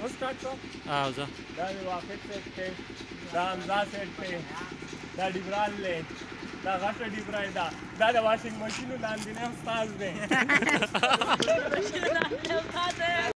اوس کټ شو ځه دا د واقف سیټ دی دا حمزه سیټ دی دا ډیبرال دی دا غټه ډیبرای ده دا د واشنګ ماشینو لاندینی استاذ دی